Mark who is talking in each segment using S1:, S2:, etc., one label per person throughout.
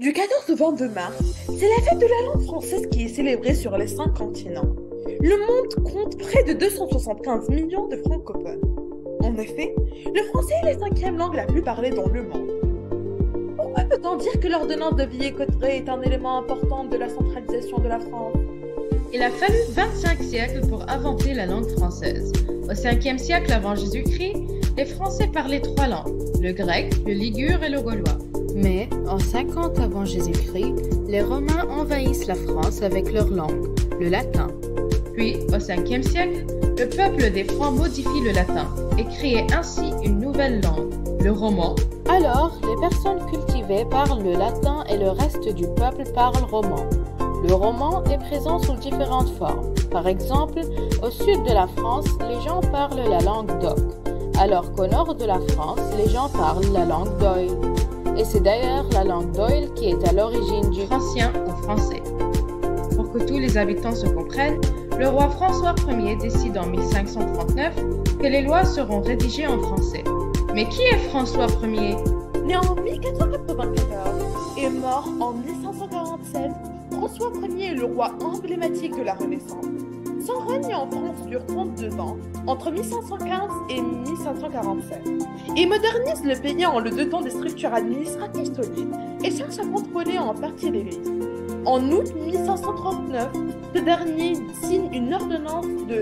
S1: Du 14 au 22 mars, c'est la fête de la langue française qui est célébrée sur les 5 continents. Le monde compte près de 275 millions de francophones. En effet, le français est la cinquième langue la plus parlée dans le monde. Pourquoi peut-on dire que l'ordonnance de Villiers-Cotterêts est un élément important de la centralisation de la France?
S2: Il a fallu 25 siècles pour inventer la langue française. Au 5e siècle avant Jésus-Christ, les Français parlaient 3 langues, le grec, le ligure et le gaulois.
S3: Mais en 50 avant Jésus-Christ, les Romains envahissent la France avec leur langue, le latin.
S2: Puis, au 5e siècle, le peuple des Francs modifie le latin et crée ainsi une nouvelle langue, le roman.
S3: Alors, les personnes cultivées parlent le latin et le reste du peuple parle roman. Le roman est présent sous différentes formes. Par exemple, au sud de la France, les gens parlent la langue d'oc, alors qu'au nord de la France, les gens parlent la langue d'oïl. Et c'est d'ailleurs la langue d'oïl qui est à l'origine du
S2: francien ou français. Pour que tous les habitants se comprennent, le roi François Ier décide en 1539 que les lois seront rédigées en français. Mais qui est François Ier?
S1: Né en 1494 et mort en 1547, François Ier est le roi emblématique de la Renaissance. Son règne en France dure 32 ans, entre 1515 et 1547. Il modernise le pays en le dotant des structures administratives solides et cherche à contrôler en partie l'Église. En août 1539, ce dernier signe une ordonnance de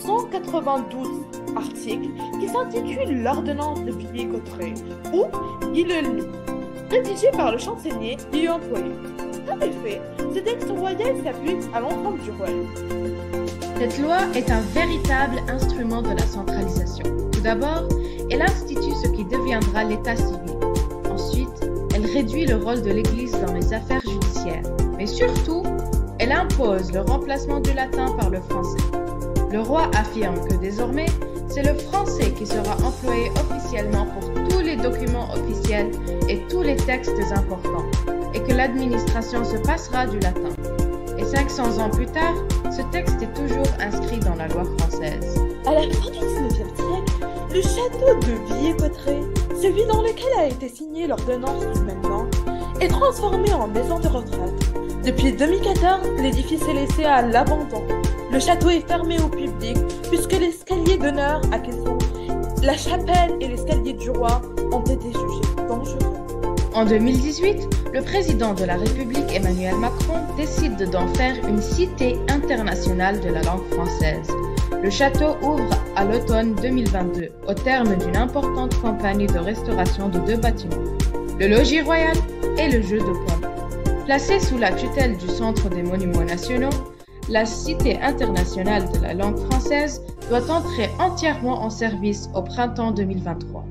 S1: 192 articles qui s'intitule l'ordonnance de Villiers-Cotterêts, ou Guilhelmy, rédigée par le chancelier Guillaume Poyet. En effet, ce texte royal s'appuie à l'ensemble du royaume.
S2: Cette loi est un véritable instrument de la centralisation. Tout d'abord, elle institue ce qui deviendra l'état civil. Ensuite, elle réduit le rôle de l'Église dans les affaires judiciaires. Mais surtout, elle impose le remplacement du latin par le français. Le roi affirme que désormais, c'est le français qui sera employé officiellement pour tous les documents officiels et tous les textes importants, et que l'administration se passera du latin. Et 500 ans plus tard, ce texte est toujours inscrit dans la loi française.
S1: À la fin du 19e siècle, le château de Villiers-Cotterêts, celui dans lequel a été signée l'ordonnance du même nom, est transformé en maison de retraite. Depuis 2014, l'édifice est laissé à l'abandon. Le château est fermé au public puisque l'escalier d'honneur à Caisson, la chapelle et l'escalier du roi ont été jugés dangereux.
S2: En 2018, le président de la République Emmanuel Macron décide d'en faire une cité internationale de la langue française. Le château ouvre à l'automne 2022 au terme d'une importante campagne de restauration de 2 bâtiments, le logis royal et le jeu de paume. Placé sous la tutelle du Centre des Monuments Nationaux, la Cité internationale de la langue française doit entrer entièrement en service au printemps 2023.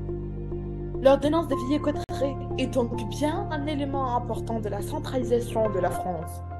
S1: L'ordonnance de Villiers-Cotterêts est donc bien un élément important de la centralisation de la France.